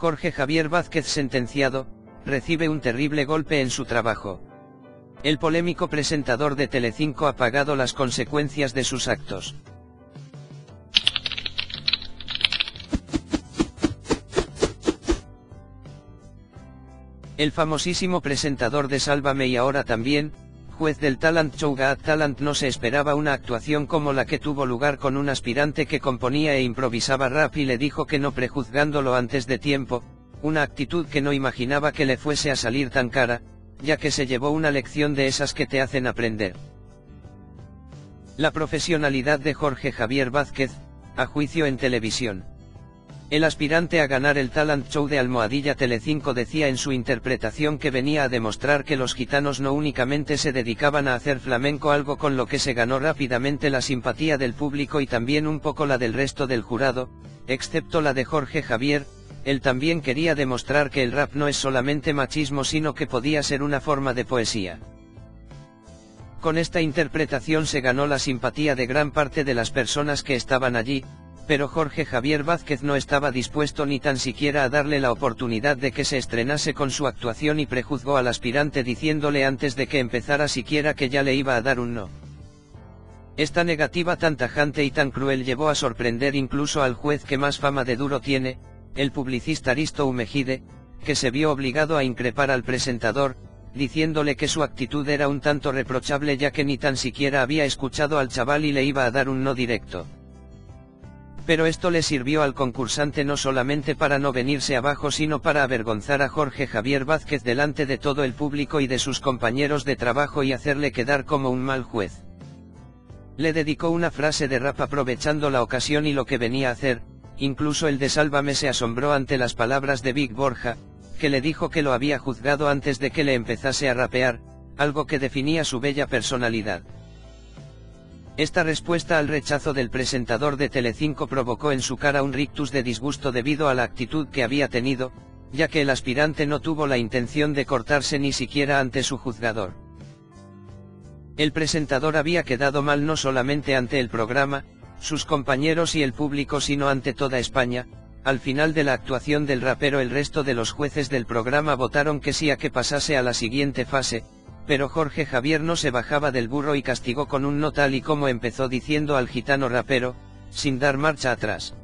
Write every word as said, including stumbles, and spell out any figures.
Jorge Javier Vázquez, sentenciado, recibe un terrible golpe en su trabajo. El polémico presentador de Telecinco ha pagado las consecuencias de sus actos. El famosísimo presentador de Sálvame y ahora también, juez del talent show Got Talent, no se esperaba una actuación como la que tuvo lugar con un aspirante que componía e improvisaba rap y le dijo que no, prejuzgándolo antes de tiempo, una actitud que no imaginaba que le fuese a salir tan cara, ya que se llevó una lección de esas que te hacen aprender. La profesionalidad de Jorge Javier Vázquez, a juicio en televisión. El aspirante a ganar el talent show de Almohadilla Telecinco decía en su interpretación que venía a demostrar que los gitanos no únicamente se dedicaban a hacer flamenco, algo con lo que se ganó rápidamente la simpatía del público y también un poco la del resto del jurado, excepto la de Jorge Javier. Él también quería demostrar que el rap no es solamente machismo, sino que podía ser una forma de poesía. Con esta interpretación se ganó la simpatía de gran parte de las personas que estaban allí, pero Jorge Javier Vázquez no estaba dispuesto ni tan siquiera a darle la oportunidad de que se estrenase con su actuación y prejuzgó al aspirante diciéndole antes de que empezara siquiera que ya le iba a dar un no. Esta negativa tan tajante y tan cruel llevó a sorprender incluso al juez que más fama de duro tiene, el publicista Risto Umejide, que se vio obligado a increpar al presentador, diciéndole que su actitud era un tanto reprochable ya que ni tan siquiera había escuchado al chaval y le iba a dar un no directo. Pero esto le sirvió al concursante no solamente para no venirse abajo, sino para avergonzar a Jorge Javier Vázquez delante de todo el público y de sus compañeros de trabajo y hacerle quedar como un mal juez. Le dedicó una frase de rap aprovechando la ocasión y lo que venía a hacer. Incluso el de Sálvame se asombró ante las palabras de Vic Borja, que le dijo que lo había juzgado antes de que le empezase a rapear, algo que definía su bella personalidad. Esta respuesta al rechazo del presentador de Telecinco provocó en su cara un rictus de disgusto debido a la actitud que había tenido, ya que el aspirante no tuvo la intención de cortarse ni siquiera ante su juzgador. El presentador había quedado mal no solamente ante el programa, sus compañeros y el público, sino ante toda España. Al final de la actuación del rapero, el resto de los jueces del programa votaron que sí a que pasase a la siguiente fase, pero Jorge Javier no se bajaba del burro y castigó con un no tal y como empezó, diciendo al gitano rapero, sin dar marcha atrás: